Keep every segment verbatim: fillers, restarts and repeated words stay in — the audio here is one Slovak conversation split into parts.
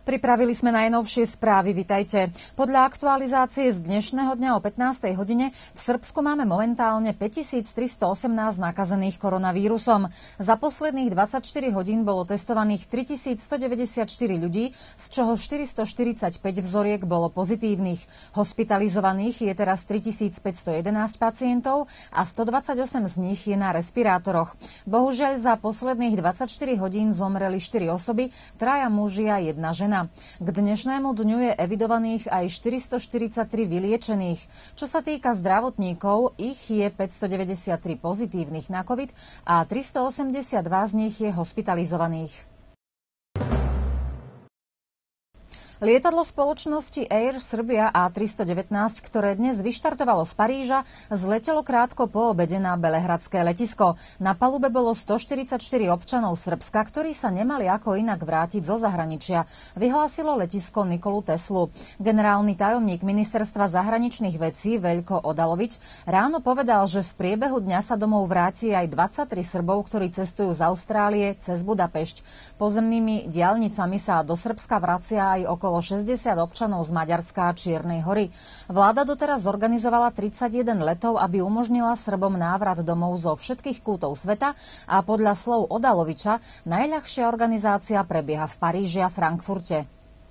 Pripravili sme najnovšie správy, vitajte. Podľa aktualizácie z dnešného dňa o pätnástej hodine v Srbsku máme momentálne päťtisíctristoosemnásť nakazených koronavírusom. Za posledných dvadsaťštyri hodín bolo testovaných tritisícstodeväťdesiatštyri ľudí, z čoho štyristoštyridsaťpäť vzoriek bolo pozitívnych. Hospitalizovaných je teraz tritisícpäťstojedenásť pacientov a stodvadsaťosem z nich je na respirátoroch. Bohužiaľ za posledných dvadsaťštyri hodín zomreli štyri osoby, traja muži a jedna žena. K dnešnému dňu je evidovaných aj štyristoštyridsaťtri vyliečených. Čo sa týka zdravotníkov, ich je päťstodeväťdesiattri pozitívnych na COVID a tristoosemdesiatdva z nich je hospitalizovaných. Lietadlo spoločnosti Air Serbia á tristodevätnásť, ktoré dnes vyštartovalo z Paríža, zletelo krátko po obede na belehradské letisko. Na palube bolo stoštyridsaťštyri občanov Srbska, ktorí sa nemali ako inak vrátiť zo zahraničia, vyhlásilo letisko Nikolu Teslu. Generálny tajomník ministerstva zahraničných vecí Veljko Odalović ráno povedal, že v priebehu dňa sa domov vráti aj dvadsaťtri Srbov, ktorí cestujú z Austrálie cez Budapešť. Pozemnými diaľnicami sa do Srbska vracia aj okolo okolo šesťdesiat občanov z Maďarska a Čiernej Hory. Vláda doteraz zorganizovala tridsaťjeden letov, aby umožnila Srbom návrat domov zo všetkých kútov sveta a podľa slov Odaloviča najľahšia organizácia prebieha v Paríži a Frankfurte.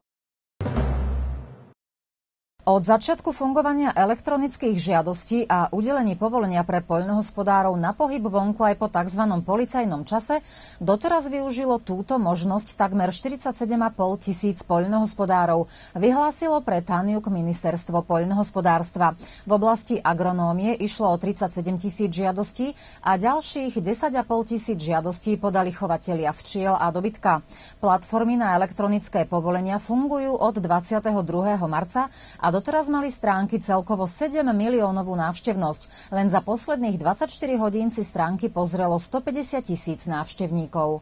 Od začiatku fungovania elektronických žiadostí a udelení povolenia pre poľnohospodárov na pohyb vonku aj po tzv. Policajnom čase doteraz využilo túto možnosť takmer štyridsaťsedem a pol tisíc poľnohospodárov, vyhlásilo pre Tanjug ministerstvo poľnohospodárstva. V oblasti agronómie išlo o tridsaťsedem tisíc žiadostí a ďalších desať a pol tisíc žiadostí podali chovatelia včiel a dobytka. Platformy na elektronické povolenia fungujú od dvadsiateho druhého marca a doteraz mali stránky celkovo sedem miliónovú návštevnosť. Len za posledných dvadsaťštyri hodín si stránky pozrelo stopäťdesiat tisíc návštevníkov.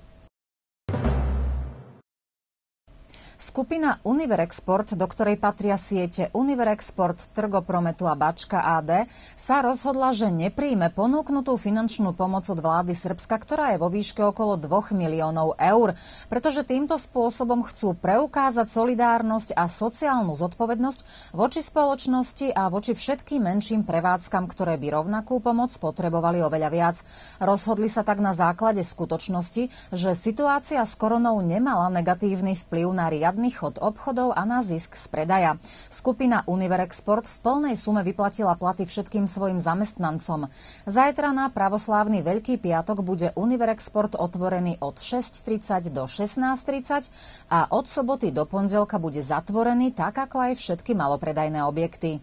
Skupina Univerexport, do ktorej patria siete Univerexport, Trgoprometu a Bačka á dé, sa rozhodla, že nepríjme ponúknutú finančnú pomoc od vlády Srbska, ktorá je vo výške okolo dvoch miliónov eur, pretože týmto spôsobom chcú preukázať solidárnosť a sociálnu zodpovednosť voči spoločnosti a voči všetkým menším prevádzkam, ktoré by rovnakú pomoc potrebovali oveľa viac. Rozhodli sa tak na základe skutočnosti, že situácia s koronou nemala negatívny vplyv na riadny chod obchodov a na zisk z predaja. Skupina Univerexport v plnej sume vyplatila platy všetkým svojim zamestnancom. Zajtra na pravoslávny Veľký piatok bude Univerexport otvorený od šesť tridsať do šestnásť tridsať a od soboty do pondelka bude zatvorený, tak ako aj všetky malopredajné objekty.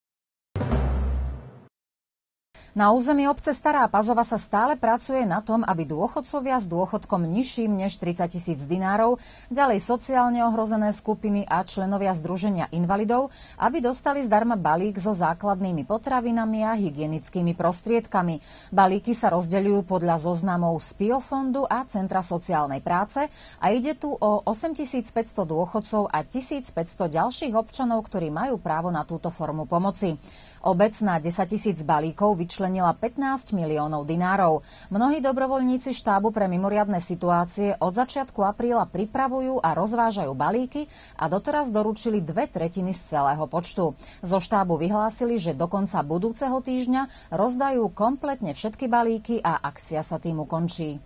Na území obce Stará Pazova sa stále pracuje na tom, aby dôchodcovia s dôchodkom nižším než tridsať tisíc dinárov, ďalej sociálne ohrozené skupiny a členovia Združenia invalidov, aby dostali zdarma balík so základnými potravinami a hygienickými prostriedkami. Balíky sa rozdeľujú podľa zoznamov z Piofondu a Centra sociálnej práce a ide tu o osemtisícpäťsto dôchodcov a tisícpäťsto ďalších občanov, ktorí majú právo na túto formu pomoci. Obec na desaťtisíc balíkov vyčlenila pätnásť miliónov dinárov. Mnohí dobrovoľníci štábu pre mimoriadne situácie od začiatku apríla pripravujú a rozvážajú balíky a doteraz doručili dve tretiny z celého počtu. Zo štábu vyhlásili, že do konca budúceho týždňa rozdajú kompletne všetky balíky a akcia sa tým ukončí.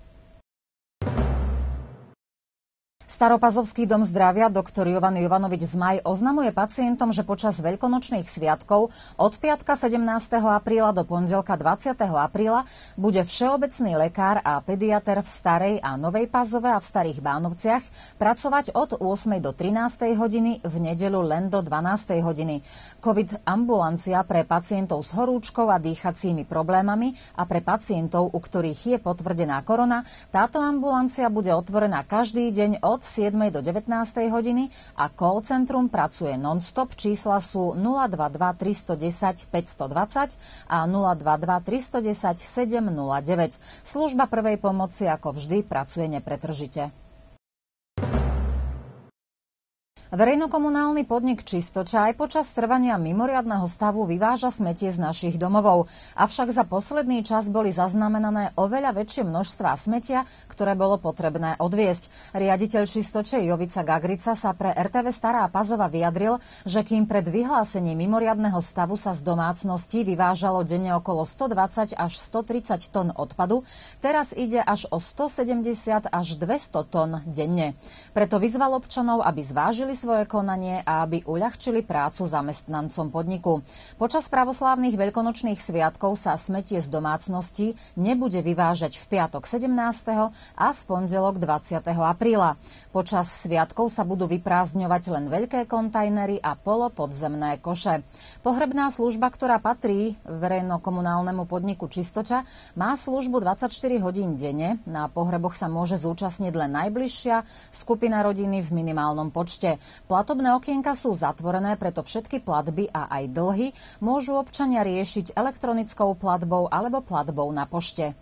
Staropazovský dom zdravia doktor Jovan Jovanovič Zmaj oznamuje pacientom, že počas veľkonočných sviatkov od piatka sedemnásteho apríla do pondelka dvadsiateho apríla bude všeobecný lekár a pediater v Starej a Novej Pazove a v Starých Bánovciach pracovať od ôsmej do trinástej hodiny, v nedeľu len do dvanástej hodiny. COVID ambulancia pre pacientov s horúčkou a dýchacími problémami a pre pacientov, u ktorých je potvrdená korona, táto ambulancia bude otvorená každý deň od siedmej do devätnástej hodiny a call centrum pracuje non-stop. Čísla sú nula dva dva tri jedna nula päť dva nula a nula dva dva tri jedna nula sedem nula deväť. Služba prvej pomoci ako vždy pracuje nepretržite. Verejnokomunálny podnik Čistoča aj počas trvania mimoriadneho stavu vyváža smetie z našich domovov. Avšak za posledný čas boli zaznamenané oveľa väčšie množstvá smetia, ktoré bolo potrebné odviesť. Riaditeľ Čistoče Jovica Gagrica sa pre er té vé Stará Pazova vyjadril, že kým pred vyhlásením mimoriadneho stavu sa z domácností vyvážalo denne okolo stodvadsať až stotridsať tón odpadu, teraz ide až o stosedemdesiat až dvesto tón denne. Preto vyzval občanov, aby zvážili svoje konanie a aby uľahčili prácu zamestnancom podniku. Počas pravoslávnych veľkonočných sviatkov sa smetie z domácnosti nebude vyvážať v piatok sedemnásteho a v pondelok dvadsiateho apríla. Počas sviatkov sa budú vyprázdňovať len veľké kontajnery a polopodzemné koše. Pohrebná služba, ktorá patrí verejnokomunálnemu podniku Čistoča, má službu dvadsaťštyri hodín denne. Na pohreboch sa môže zúčastniť len najbližšia skupina rodiny v minimálnom počte. Platobné okienka sú zatvorené, preto všetky platby a aj dlhy môžu občania riešiť elektronickou platbou alebo platbou na pošte.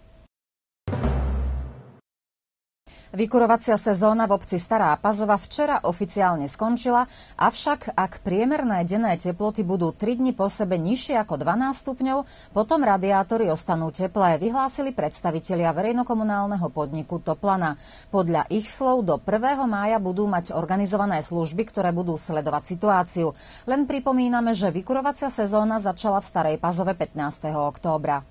Vykurovacia sezóna v obci Stará Pazova včera oficiálne skončila, avšak ak priemerné denné teploty budú tri dni po sebe nižšie ako dvanásť stupňov, potom radiátory ostanú teplé, vyhlásili predstavitelia verejnokomunálneho podniku Toplana. Podľa ich slov do prvého mája budú mať organizované služby, ktoré budú sledovať situáciu. Len pripomíname, že vykurovacia sezóna začala v Starej Pazove pätnásteho októbra.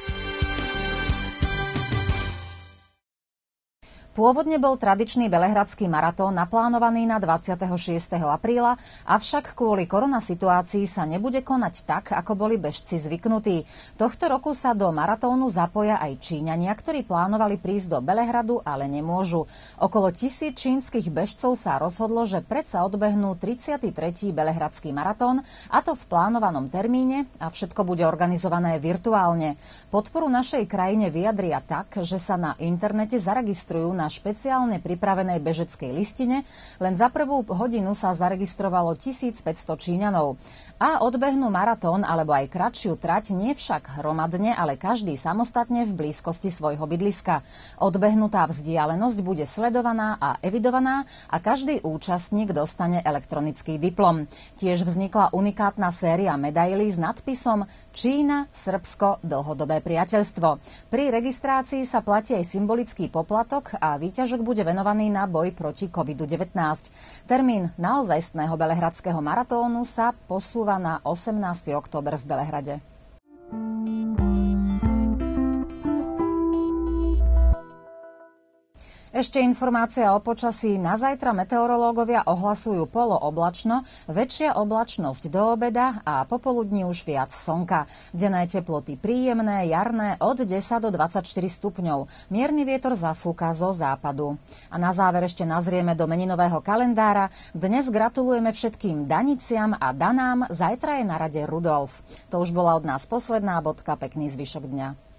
Pôvodne bol tradičný belehradský maratón naplánovaný na dvadsiateho šiesteho apríla, avšak kvôli koronasituácii sa nebude konať tak, ako boli bežci zvyknutí. Tohto roku sa do maratónu zapoja aj Číňania, ktorí plánovali prísť do Belehradu, ale nemôžu. Okolo tisíc čínskych bežcov sa rozhodlo, že predsa odbehnú tridsiaty tretí belehradský maratón, a to v plánovanom termíne, a všetko bude organizované virtuálne. Podporu našej krajine vyjadria tak, že sa na internete zaregistrujú na na špeciálne pripravenej bežeckej listine. Len za prvú hodinu sa zaregistrovalo tisícpäťsto Číňanov. A odbehnú maratón alebo aj kratšiu trať nie však hromadne, ale každý samostatne v blízkosti svojho bydliska. Odbehnutá vzdialenosť bude sledovaná a evidovaná a každý účastník dostane elektronický diplom. Tiež vznikla unikátna séria medailí s nadpisom Čína, Srbsko, dlhodobé priateľstvo. Pri registrácii sa platí aj symbolický poplatok a výťažok bude venovaný na boj proti kovidu devätnásť. Termín naozajstného belehradského maratónu sa posúva na osemnásteho október v Belehrade. Ešte informácia o počasí. Na zajtra meteorológovia ohlasujú polooblačno, väčšia oblačnosť do obeda a popoludní už viac slnka. Denné teploty príjemné, jarné od desať do dvadsaťštyri stupňov. Mierny vietor zafúka zo západu. A na záver ešte nazrieme do meninového kalendára. Dnes gratulujeme všetkým Daniciam a Danám, zajtra je na rade Rudolf. To už bola od nás posledná bodka, pekný zvyšok dňa.